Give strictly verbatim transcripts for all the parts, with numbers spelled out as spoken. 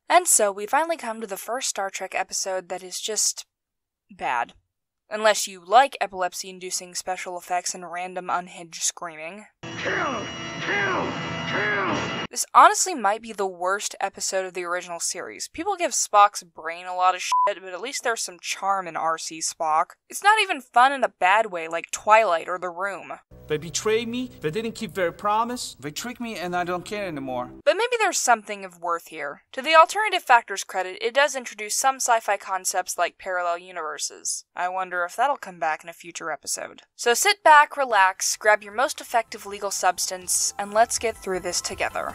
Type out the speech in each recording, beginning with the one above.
And so, we finally come to the first Star Trek episode that is just bad. Unless you like epilepsy-inducing special effects and random unhinged screaming. Kill! Kill! Kill! This honestly might be the worst episode of the original series. People give Spock's brain a lot of shit, but at least there's some charm in R C Spock. It's not even fun in a bad way like Twilight or The Room. They betrayed me, they didn't keep their promise, they tricked me and I don't care anymore. But maybe there's something of worth here. To the alternative factors credit, it does introduce some sci-fi concepts like parallel universes. I wonder if that'll come back in a future episode. So sit back, relax, grab your most effective legal substance, and let's get through this together.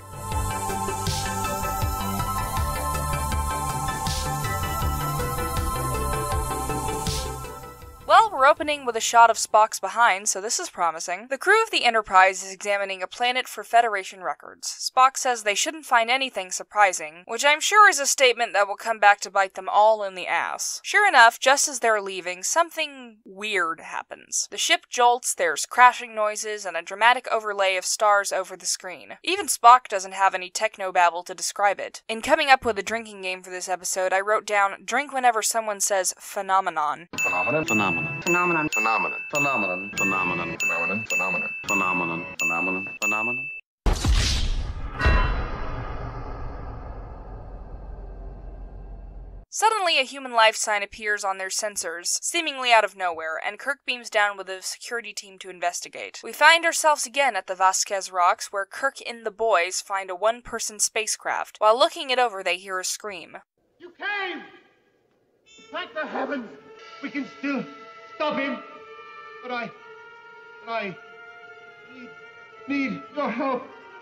Well, we're opening with a shot of Spock's behind, so this is promising. The crew of the Enterprise is examining a planet for Federation records. Spock says they shouldn't find anything surprising, which I'm sure is a statement that will come back to bite them all in the ass. Sure enough, just as they're leaving, something weird happens. The ship jolts, there's crashing noises, and a dramatic overlay of stars over the screen. Even Spock doesn't have any technobabble to describe it. In coming up with a drinking game for this episode, I wrote down, drink whenever someone says phenomenon. Phenomenon? Phenomenon. Phenomenon. Phenomenon. Phenomenon. Phenomenon. Phenomenon. Phenomenon. Phenomenon. Phenomenon. Phenomenon. Suddenly, a human life sign appears on their sensors, seemingly out of nowhere, and Kirk beams down with a security team to investigate. We find ourselves again at the Vasquez Rocks, where Kirk and the boys find a one-person spacecraft. While looking it over, they hear a scream. You came! Thank the heavens! We can still stop him! But I... but I... need... need your help.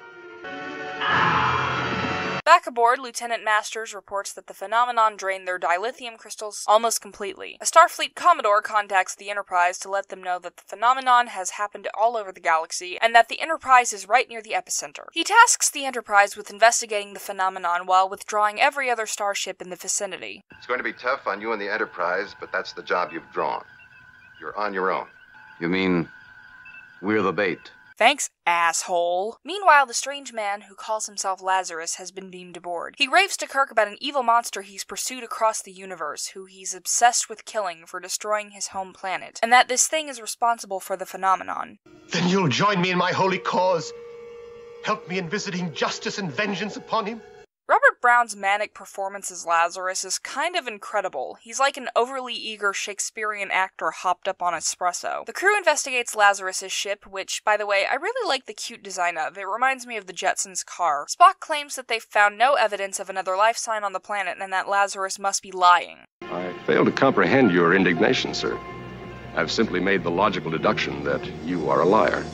Back aboard, Lieutenant Masters reports that the phenomenon drained their dilithium crystals almost completely. A Starfleet Commodore contacts the Enterprise to let them know that the phenomenon has happened all over the galaxy, and that the Enterprise is right near the epicenter. He tasks the Enterprise with investigating the phenomenon while withdrawing every other starship in the vicinity. It's going to be tough on you and the Enterprise, but that's the job you've drawn. You're on your own. You mean we're the bait? Thanks, asshole. Meanwhile, the strange man, who calls himself Lazarus, has been beamed aboard. He raves to Kirk about an evil monster he's pursued across the universe, who he's obsessed with killing for destroying his home planet, and that this thing is responsible for the phenomenon. Then you'll join me in my holy cause. Help me in visiting justice and vengeance upon him. Robert Brown's manic performance as Lazarus is kind of incredible. He's like an overly eager Shakespearean actor hopped up on espresso. The crew investigates Lazarus's ship, which, by the way, I really like the cute design of. It reminds me of the Jetsons' car. Spock claims that they've found no evidence of another life sign on the planet and that Lazarus must be lying. I fail to comprehend your indignation, sir. I've simply made the logical deduction that you are a liar.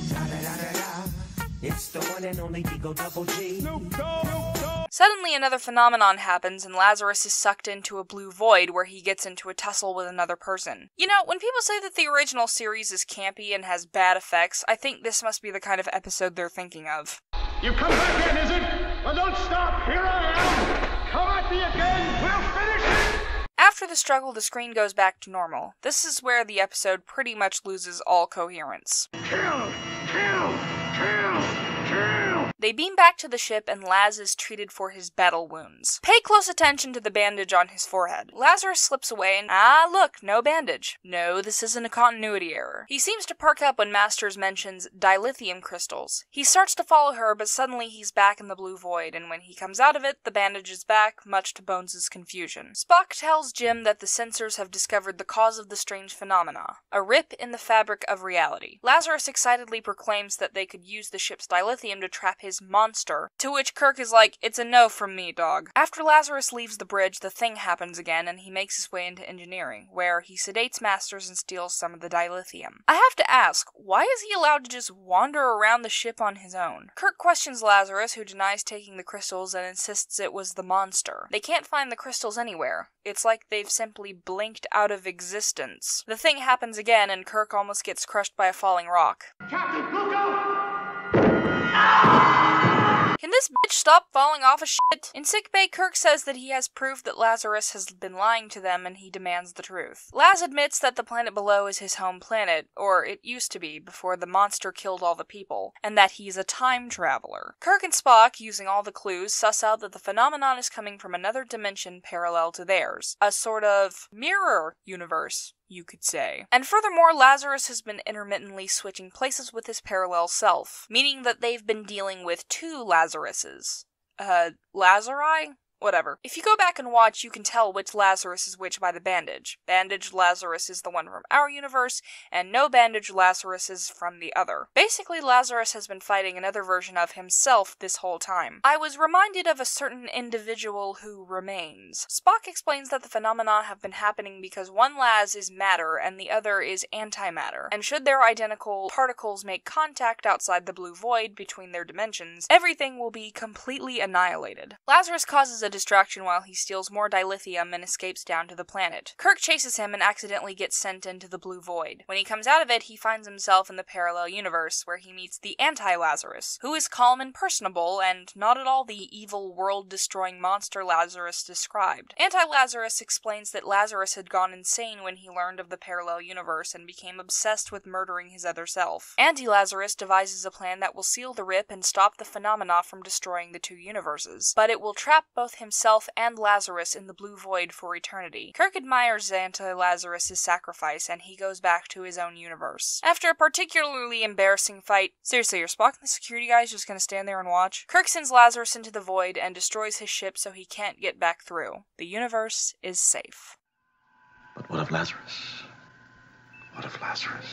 It's the one and only Digo Double G. Suddenly another phenomenon happens and Lazarus is sucked into a blue void where he gets into a tussle with another person. You know, when people say that the original series is campy and has bad effects, I think this must be the kind of episode they're thinking of. You come back in, is it? Well, don't stop. Here I am. Come at me again. We'll finish it. After the struggle, the screen goes back to normal. This is where the episode pretty much loses all coherence. Kill! Kill! Kill! Kill! They beam back to the ship and Laz is treated for his battle wounds. Pay close attention to the bandage on his forehead. Lazarus slips away and, ah look, no bandage. No, this isn't a continuity error. He seems to perk up when Masters mentions dilithium crystals. He starts to follow her, but suddenly he's back in the blue void, and when he comes out of it, the bandage is back, much to Bones' confusion. Spock tells Jim that the sensors have discovered the cause of the strange phenomena, a rip in the fabric of reality. Lazarus excitedly proclaims that they could use the ship's dilithium to trap his monster, to which Kirk is like, it's a no from me, dog. After Lazarus leaves the bridge, the thing happens again, and he makes his way into engineering, where he sedates Masters and steals some of the dilithium. I have to ask, why is he allowed to just wander around the ship on his own? Kirk questions Lazarus, who denies taking the crystals and insists it was the monster. They can't find the crystals anywhere. It's like they've simply blinked out of existence. The thing happens again, and Kirk almost gets crushed by a falling rock. Captain, look out! Can this bitch stop falling off a shit? In sickbay, Kirk says that he has proof that Lazarus has been lying to them and he demands the truth. Laz admits that the planet below is his home planet, or it used to be before the monster killed all the people, and that he's a time traveler. Kirk and Spock, using all the clues, suss out that the phenomenon is coming from another dimension parallel to theirs. A sort of mirror universe, you could say. And furthermore, Lazarus has been intermittently switching places with his parallel self, meaning that they've been dealing with two Lazaruses. Uh, Lazari? Whatever. If you go back and watch, you can tell which Lazarus is which by the bandage. Bandaged Lazarus is the one from our universe, and no bandaged Lazarus is from the other. Basically, Lazarus has been fighting another version of himself this whole time. I was reminded of a certain individual who remains. Spock explains that the phenomena have been happening because one Laz is matter and the other is antimatter, and should their identical particles make contact outside the blue void between their dimensions, everything will be completely annihilated. Lazarus causes a distraction while he steals more dilithium and escapes down to the planet. Kirk chases him and accidentally gets sent into the blue void. When he comes out of it, he finds himself in the parallel universe, where he meets the anti-Lazarus, who is calm and personable, and not at all the evil, world-destroying monster Lazarus described. Anti-Lazarus explains that Lazarus had gone insane when he learned of the parallel universe and became obsessed with murdering his other self. Anti-Lazarus devises a plan that will seal the rip and stop the phenomena from destroying the two universes, but it will trap both himself and Lazarus in the blue void for eternity. Kirk admires Anti-Lazarus' sacrifice, and he goes back to his own universe. After a particularly embarrassing fight, seriously, are Spock and the security guys just gonna stand there and watch? Kirk sends Lazarus into the void and destroys his ship so he can't get back through. The universe is safe. But what of Lazarus? What of Lazarus?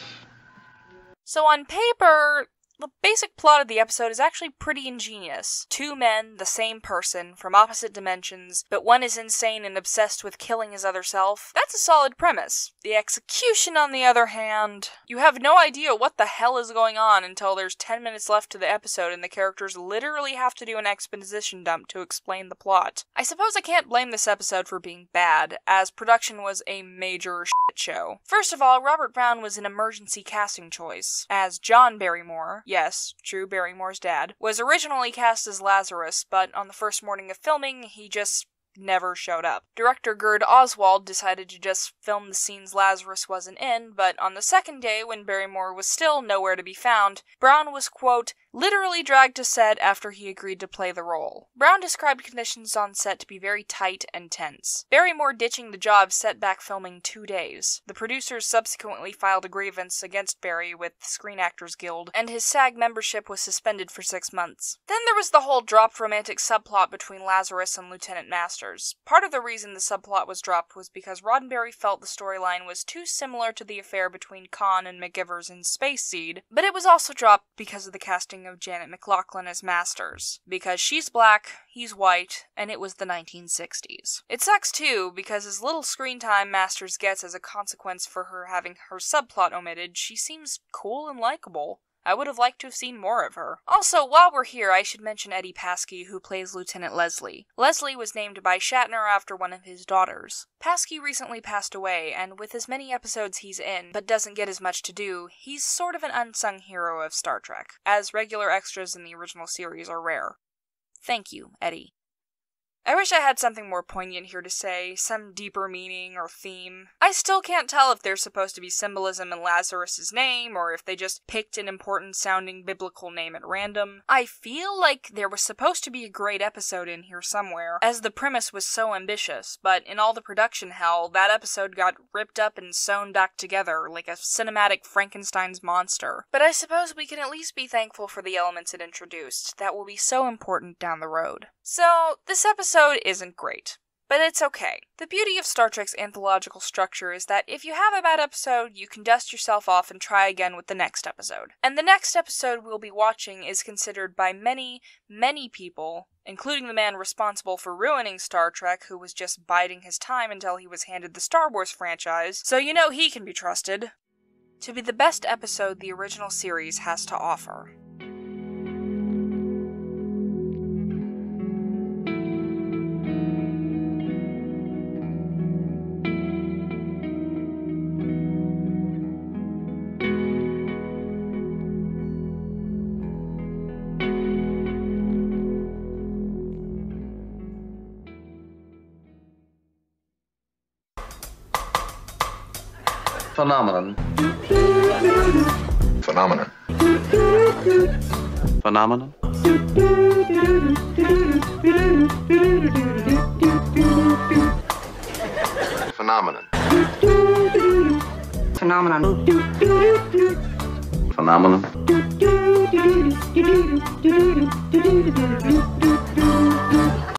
So on paper, the basic plot of the episode is actually pretty ingenious. Two men, the same person, from opposite dimensions, but one is insane and obsessed with killing his other self. That's a solid premise. The execution, on the other hand, you have no idea what the hell is going on until there's ten minutes left to the episode and the characters literally have to do an exposition dump to explain the plot. I suppose I can't blame this episode for being bad, as production was a major shit show. First of all, Robert Brown was an emergency casting choice, as John Barrymore, yes, Drew Barrymore's dad, was originally cast as Lazarus, but on the first morning of filming, he just never showed up. Director Gerd Oswald decided to just film the scenes Lazarus wasn't in, but on the second day, when Barrymore was still nowhere to be found, Brown was, quote, literally dragged to set after he agreed to play the role. Brown described conditions on set to be very tight and tense. Barrymore ditching the job set back filming two days. The producers subsequently filed a grievance against Barry with the Screen Actors Guild, and his SAG membership was suspended for six months. Then there was the whole dropped romantic subplot between Lazarus and Lieutenant Masters. Part of the reason the subplot was dropped was because Roddenberry felt the storyline was too similar to the affair between Khan and McGivers in Space Seed, but it was also dropped because of the casting of Janet MacLachlan as Masters. Because she's black, he's white, and it was the nineteen sixties. It sucks too, because as little screen time Masters gets as a consequence for her having her subplot omitted, she seems cool and likable. I would have liked to have seen more of her. Also, while we're here, I should mention Eddie Paskey, who plays Lieutenant Leslie. Leslie was named by Shatner after one of his daughters. Paskey recently passed away, and with as many episodes he's in, but doesn't get as much to do, he's sort of an unsung hero of Star Trek, as regular extras in the original series are rare. Thank you, Eddie. I wish I had something more poignant here to say, some deeper meaning or theme. I still can't tell if there's supposed to be symbolism in Lazarus' name, or if they just picked an important-sounding biblical name at random. I feel like there was supposed to be a great episode in here somewhere, as the premise was so ambitious, but in all the production hell, that episode got ripped up and sewn back together like a cinematic Frankenstein's monster. But I suppose we can at least be thankful for the elements it introduced, that will be so important down the road. So, this episode isn't great, but it's okay. The beauty of Star Trek's anthological structure is that if you have a bad episode, you can dust yourself off and try again with the next episode. And the next episode we'll be watching is considered by many, many people, including the man responsible for ruining Star Trek, who was just biding his time until he was handed the Star Wars franchise, so you know he can be trusted, to be the best episode the original series has to offer. Phenomenon. Phenomenon. Phenomenon. Phenomenon. Phenomenon. Phenomenon.